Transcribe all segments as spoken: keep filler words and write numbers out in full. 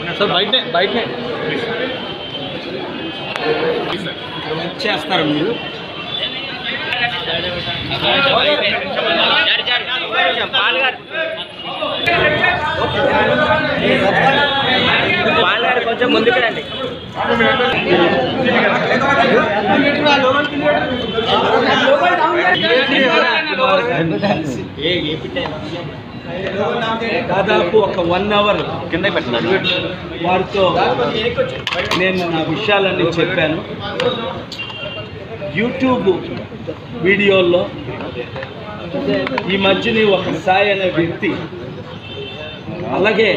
Sir బయటనే బయటనే చేస్తారు మీరు పాల్గారు కొంచెం ముందుకు రండి. దాదాపు ఒక వన్ అవర్ కింద పెట్టాను వారితో నేను నా విషయాలన్నీ చెప్పాను. యూట్యూబ్ వీడియోల్లో ఈ మధ్యని ఒక సాయి అనే వ్యక్తి అలాగే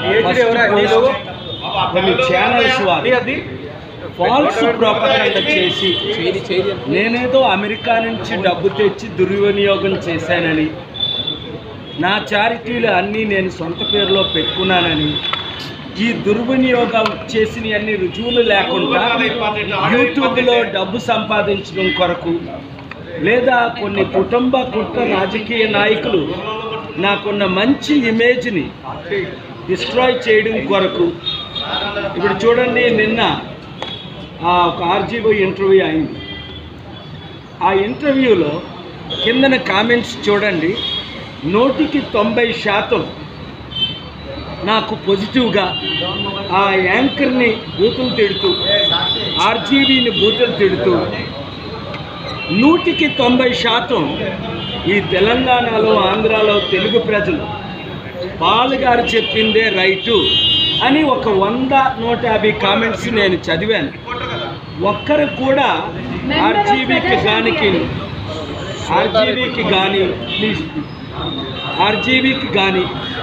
కొన్ని ఛానల్స్ వారు ఫాల్స్ ప్రాపగండా చేసి నేనేదో అమెరికా నుంచి డబ్బు తెచ్చి దుర్వినియోగం చేశానని, నా చారిటీలు అన్నీ నేను సొంత పేరులో పెట్టుకున్నానని, ఈ దుర్వినియోగం చేసిన అన్ని రుజువులు లేకుండా యూట్యూబ్లో డబ్బు సంపాదించడం కొరకు, లేదా కొన్ని కుటుంబ కుట్ర రాజకీయ నాయకులు నాకున్న మంచి ఇమేజ్ని డిస్ట్రాయ్ చేయడం కొరకు. ఇప్పుడు చూడండి, నిన్న ఒక ఆర్జీఓ ఇంటర్వ్యూ అయింది. ఆ ఇంటర్వ్యూలో కిందన కామెంట్స్ చూడండి, నూటికి తొంభై శాతం నాకు పాజిటివ్గా ఆ యాంకర్ని బూతులు తిడుతూ, ఆర్జీవీని బూతులు తిడుతూ, నూటికి తొంభై శాతం ఈ తెలంగాణలో ఆంధ్రాలో తెలుగు ప్రజలు పాల్ గారు చెప్పిందే రైటు అని ఒక వంద నూట యాభై కామెంట్స్ నేను చదివాను. ఒక్కరు కూడా ఆర్జీవీకి గానికి ఆర్జీవీకి కానీ ప్లీజ్ ఆర్జీవీకి కానీ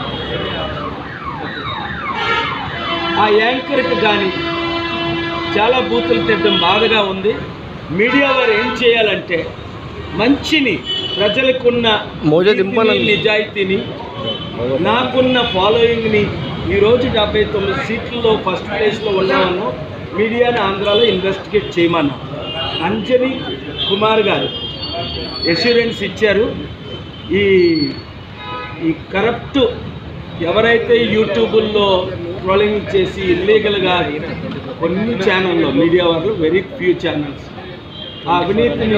ఆ యాంకర్కి కానీ చాలా బూతులు తిట్టడం బాధగా ఉంది. మీడియా వారు ఏం చేయాలంటే మంచిని, ప్రజలకున్న నిజాయితీని, నాకున్న ఫాలోయింగ్ని, ఈరోజు డెబ్బై తొమ్మిది సీట్లలో ఫస్ట్ ప్లేస్లో ఉన్నామన్నా మీడియాని ఆంధ్రాలో ఇన్వెస్టిగేట్ చేయమన్నా. అంజనీ కుమార్ గారు ఎష్యూరెన్స్ ఇచ్చారు. ఈ ఈ కరప్ట్ ఎవరైతే యూట్యూబుల్లో ట్రోలింగ్ చేసి ఇల్లీగల్గా కొన్ని ఛానల్లో మీడియా వాళ్ళు వెరీ ఫ్యూ ఛానల్స్ ఆ అవినీతిని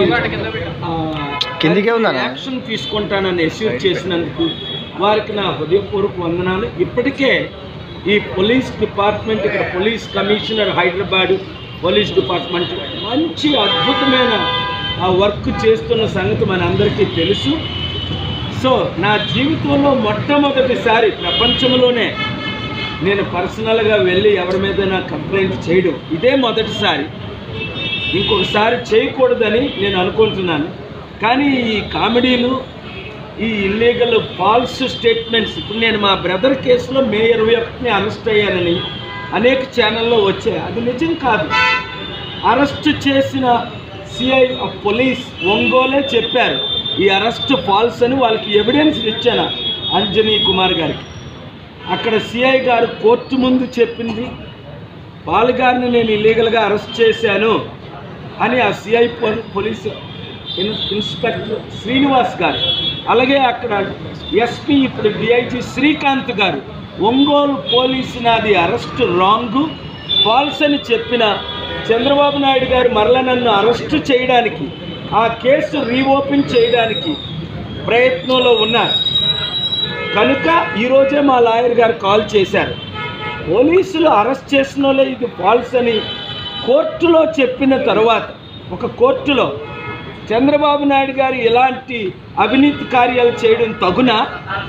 కిందికే ఉందా యాక్షన్ తీసుకుంటానని ఎష్యూర్ చేసినందుకు వారికి నా హృదయపూర్వక వందనాలు. ఇప్పటికే ఈ పోలీస్ డిపార్ట్మెంట్, ఇక్కడ police commissioner Hyderabad police department మంచి అద్భుతమైన ఆ వర్క్ చేస్తున్న సంగతి మనందరికీ తెలుసు. సో నా జీవితంలో మొట్టమొదటిసారి ప్రపంచంలోనే నేను పర్సనల్గా వెళ్ళి ఎవరి మీద నా కంప్లైంట్ చేయడం ఇదే మొదటిసారి. ఇంకొకసారి చేయకూడదని నేను అనుకుంటున్నాను. కానీ ఈ కామెడీలు, ఈ ఇల్లీగల్ ఫాల్స్ స్టేట్మెంట్స్, ఇప్పుడు నేను మా బ్రదర్ కేసులో మే ఇరవై ఒకటిని అరెస్ట్ అయ్యానని అనేక ఛానల్లో వచ్చాయి. అది నిజం కాదు. అరెస్ట్ చేసిన సిఐ ఆఫ్ పోలీస్ ఒంగోలే చెప్పారు ఈ అరెస్ట్ ఫాల్స్ అని. వాళ్ళకి ఎవిడెన్స్ ఇచ్చాను అంజనీ కుమార్ గారికి. అక్కడ సిఐ గారు కోర్టు ముందు చెప్పింది పాల్ గారిని నేను ఇల్లీగల్గా అరెస్ట్ చేశాను అని ఆ సిఐ పోలీసు ఇన్స్పెక్టర్ శ్రీనివాస్ గారు, అలాగే అక్కడ ఎస్పీ ఇప్పుడు డిఐజీ శ్రీకాంత్ గారు ఒంగోలు పోలీసు నాది అరెస్ట్ రాంగు ఫాల్స్ అని చెప్పిన చంద్రబాబు నాయుడు గారు మరల నన్ను అరెస్టు చేయడానికి, ఆ కేసు రీఓపెన్ చేయడానికి ప్రయత్నంలో ఉన్నారు. కనుక ఈరోజే మా లాయర్ గారు కాల్ చేశారు. పోలీసులు అరెస్ట్ చేసిన వాళ్ళే ఇది ఫాల్స్ అని కోర్టులో చెప్పిన తర్వాత, ఒక కోర్టులో చంద్రబాబు నాయుడు గారు ఇలాంటి అవినీతి కార్యాలు చేయడం తగునా?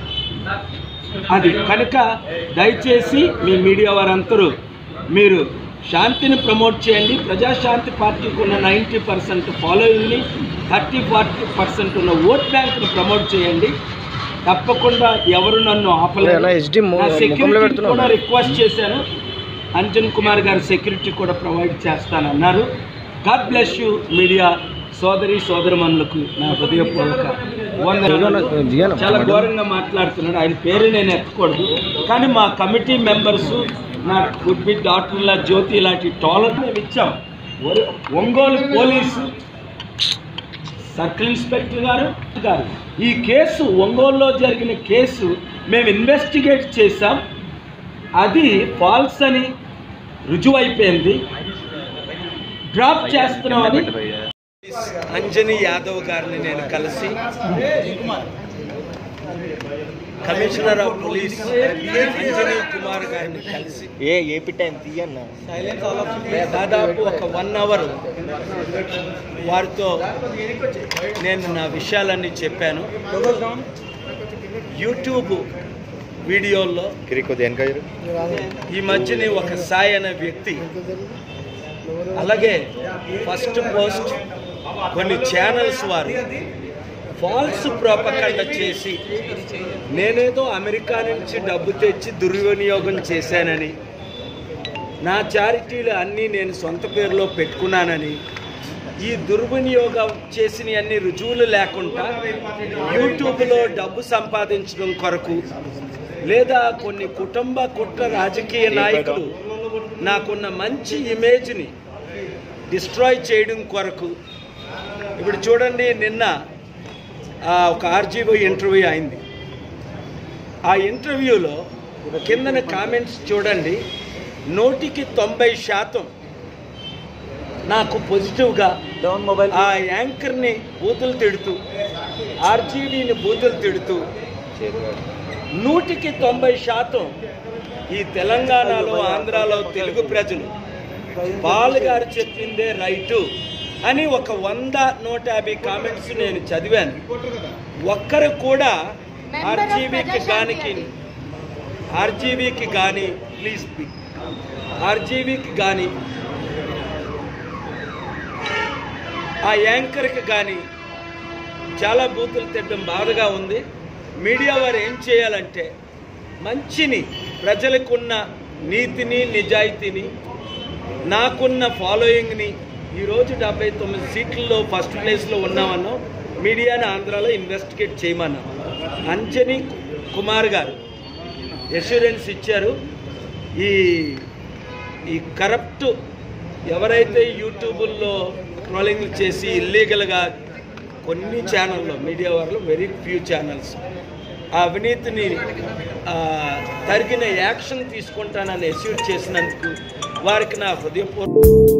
అది కనుక దయచేసి మీ మీడియా వారందరూ మీరు శాంతిని ప్రమోట్ చేయండి. ప్రజాశాంతి పార్టీకి ఉన్న నైంటీ పర్సెంట్ ఫాలోయింగ్ని, థర్టీ ఫార్టీ పర్సెంట్ ఉన్న ఓట్ బ్యాంక్ని ప్రమోట్ చేయండి. తప్పకుండా ఎవరు నన్ను ఆపలేరు. నా సెక్యూరిటీ కూడా రిక్వెస్ట్ చేశాను, అంజన్ కుమార్ గారు సెక్యూరిటీ కూడా ప్రొవైడ్ చేస్తానన్నారు. గాడ్ బ్లెస్ యూ మీడియా సోదరి సోదరమణులకు నా హృదయపూర్వక వందనాలు. చాలా ఘోరంగా మాట్లాడుతున్నాడు, ఆయన పేరు నేను ఎత్తకూడదు. కానీ మా కమిటీ మెంబర్స్, నా గుడ్ బి డాక్టర్ల జ్యోతి ఇలాంటి టాలెంట్ మేము ఇచ్చాం. ఒంగోలు పోలీసు సర్కిల్ ఇన్స్పెక్టర్ గారు గారు ఈ కేసు ఒంగోలులో జరిగిన కేసు మేము ఇన్వెస్టిగేట్ చేసాం. అది ఫాల్స్ అని రుజువైపోయింది. డ్రాప్ చేస్తున్నామని అంజనీ యాదవ్ గారిని నేను కలిసి, commissioner of police Anjani Kumar గారిని కలిసి ఏ ఏపీ టైం తీయన్న దాదాపు ఒక వన్ అవర్ వారితో నేను నా విషయాలన్నీ చెప్పాను. యూట్యూబ్ వీడియోల్లో ఈ మధ్యనే ఒక సాయి అనే వ్యక్తి, అలాగే ఫస్ట్ పోస్ట్ కొన్ని ఛానల్స్ వారు ఫాల్స్ ప్రోపగండా చేసి నేనేదో అమెరికా నుంచి డబ్బు తెచ్చి దుర్వినియోగం చేశానని, నా చారిటీలు అన్నీ నేను సొంత పేరులో పెట్టుకున్నానని, ఈ దుర్వినియోగం చేసిన అన్ని రుజువులు లేకుండా యూట్యూబ్లో డబ్బు సంపాదించడం కొరకు, లేదా కొన్ని కుటుంబ కుట్ర రాజకీయ నాయకులు నాకున్న మంచి ఇమేజ్ని డిస్ట్రాయ్ చేయడం కొరకు. ఇప్పుడు చూడండి, నిన్న ఒక ఆర్జీఓ ఇంటర్వ్యూ అయింది. ఆ ఇంటర్వ్యూలో కిందన కామెంట్స్ చూడండి, నూటికి తొంభై శాతం నాకు పాజిటివ్గా ఆ యాంకర్ని బూతులు తిడుతూ, ఆర్జీడీని బూతులు తిడుతూ, నూటికి తొంభై శాతం ఈ తెలంగాణలో ఆంధ్రాలో తెలుగు ప్రజలు పాల్ గారు చెప్పిందే రైటు అని ఒక వంద నూట యాభై కామెంట్స్ నేను చదివాను. ఒక్కరు కూడా ఆర్జీవీకి గానికి ఆర్జీవీకి కానీ ప్లీజ్ ఆర్జీవీకి కానీ ఆ యాంకర్కి కానీ చాలా బూతులు తిట్టడం బాధగా ఉంది. మీడియా వారు ఏం చేయాలంటే మంచిని, ప్రజలకున్న నీతిని నిజాయితీని, నాకున్న ఫాలోయింగ్ని, ఈరోజు డెబ్బై తొమ్మిది సీట్లలో ఫస్ట్ ప్లేస్లో ఉన్నామన్నా మీడియాని ఆంధ్రాలో ఇన్వెస్టిగేట్ చేయమన్నా. అంజనీ కుమార్ గారు ఎష్యూరెన్స్ ఇచ్చారు. ఈ ఈ కరప్ట్ ఎవరైతే యూట్యూబుల్లో ట్రోలింగ్లు చేసి ఇల్లీగల్గా కొన్ని ఛానల్లో, మీడియా వాళ్ళు వెరీ ఫ్యూ ఛానల్స్ ఆ అవినీతిని తగిన యాక్షన్ తీసుకుంటానని ఎష్యూర్ చేసినందుకు వారికి నా హృదయపూర్వక